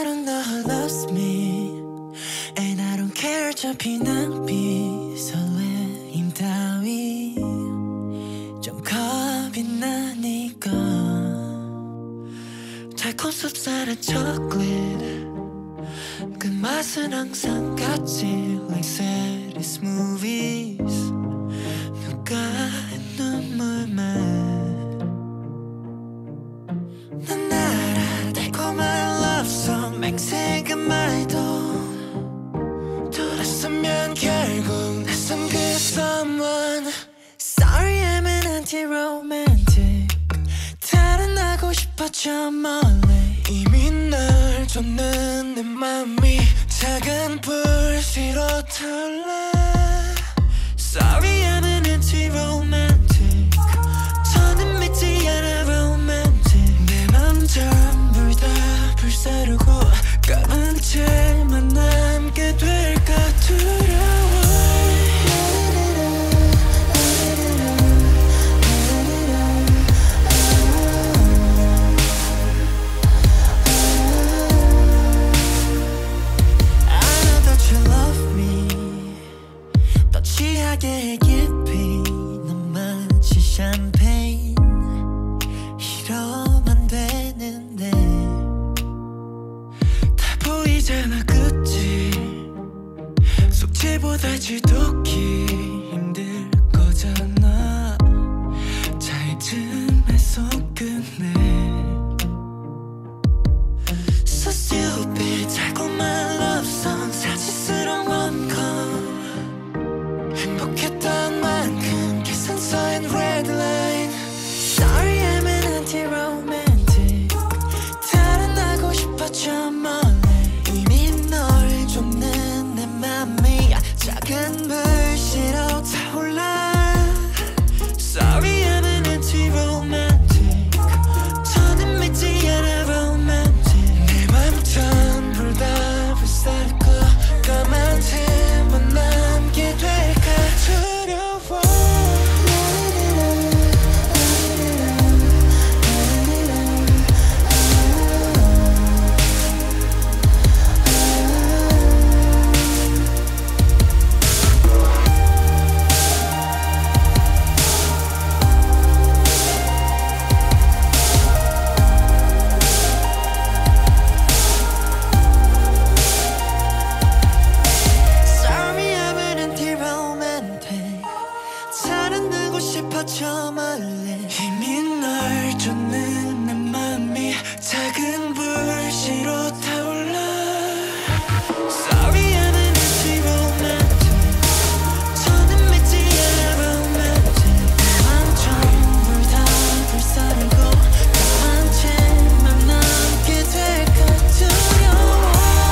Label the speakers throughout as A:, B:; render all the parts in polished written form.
A: don't know who loves me And I don't care 어차피 낭비 설레임 따위 좀 겁이 나니까 달콤 쌉쌀한 초콜릿 그 맛은 항상 같지 Like city movies 누가 눈물만 난 알아 달콤한 love song 맹세가 말도 돌았으면 결국 낯선 그 someone Sorry I'm an anti-romantic 달아나고 싶어져 멀리 이미 널 줬는 내 맘이 작은 불씨로 타올라 Sorry I'm an anti-romantic 더는 믿지 않아 romantic 내 맘 전부 다 불사르고 까만 채만 남게 될까 두려워 취하게 깊이 넌 마치 샴페인 이러면 되는데 다 보이잖아 그치 숙제보다 지독히 힘들 거잖아 잘 틈에 속끝내 So stupid 달콤한 love song 사치스러운 rom-com 행복했던 만큼 계산서엔 red line Sorry I'm an anti-romantic 달아나고 싶어져 멀리 이미 널 줬는 내 맘이 작은 불씨로 타올라 Sorry I'm an anti-romantic 더는 믿지 않아 romantic 내 맘 전부 다 불살고 까만 틈만 남게 될까 두려워 저 멀리 이미 널 줬는 내 맘이 작은 불씨로 타올라 Sorry I'm an anti-romantic 더는 믿지 않아 romantic 내 맘 전부 다 불사르고 까만 채만 남게 될까 두려워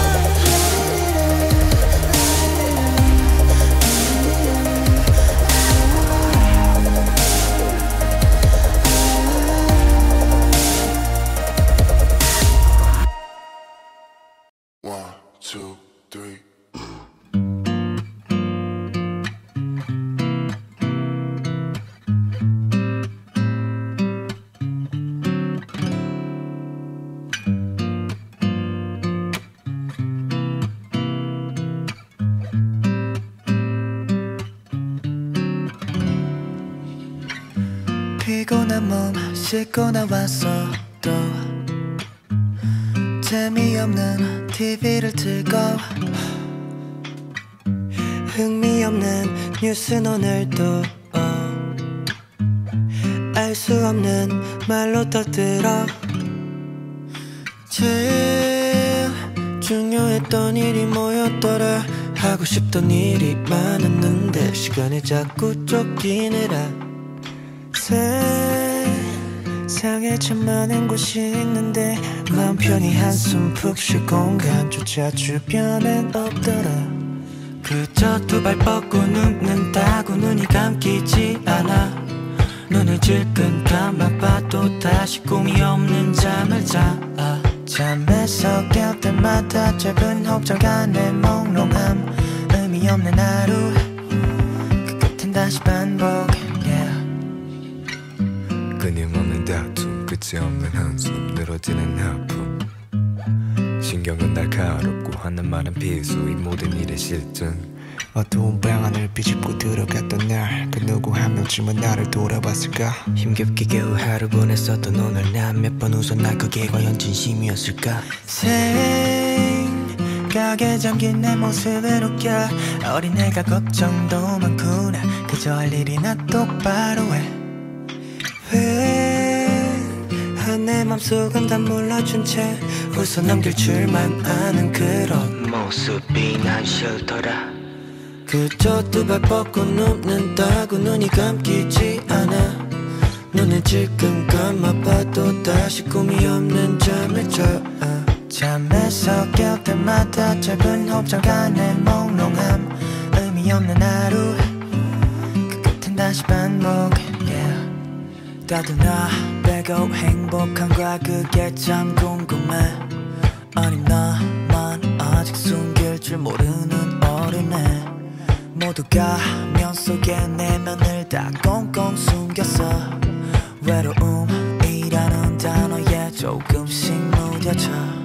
B: One, two, three.
A: 피곤한 몸 씻고 나왔어 또 재미없는 TV를 틀고 흥미없는 뉴스는 오늘도 알 수 없는 말로 떠들어 제일 중요했던 일이 뭐였더라 하고 싶던 일이 많았는데 시간이 자꾸 쫓기느라 세상에 참 많은 곳이 있는데 마음 편히 한숨 푹 쉴 공간조차 주변엔 없더라 그저 두 발 뻗고 눕는다고 눈이 감기지 않아 눈을 질끈 감아봐도 다시 꿈이 없는 잠을 자 잠에서 깰 때마다 짧은 호흡장간의 몽롱함 의미 없는 하루 그 끝엔 다시 반복
B: 끊임없는 다툼 끝이 없는 한숨 늘어지는 아픔
C: 신경은 날카롭고 하는 말은 필수 이 모든 일의 실증
A: 어두운 방 안을 비집고 들어갔던 날 그 누구 한 명쯤은 나를 돌아봤을까
D: 힘겹게 겨우 하루 보냈었던 오늘 난 몇 번 웃었나 그게 과연 진심이었을까
A: 생각에 잠긴 내 모습을 웃겨 어린애가 걱정도 많구나 그저 할 일이나 똑바로 내 맘속은 다 몰라준 채 웃어 넘길 줄만 아는 그런
D: 모습이 난 싫더라
A: 그저 두 발 뻗고 눕는다고 눈이 감기지 않아 눈을 지금 감아봐도 다시 꿈이 없는 잠을 자 잠에서 깰 때마다 짧은 호흡 잠깐의 몽롱함 의미 없는 하루 그 끝은 다시 반복 따뜻나 빼고 행복한가 그게 참 궁금해 아니 나만 아직 숨길 줄 모르는 어린애 모두가 면 속에 내면을 다 꽁꽁 숨겼어 외로움이라는 단어에 조금씩 무뎌져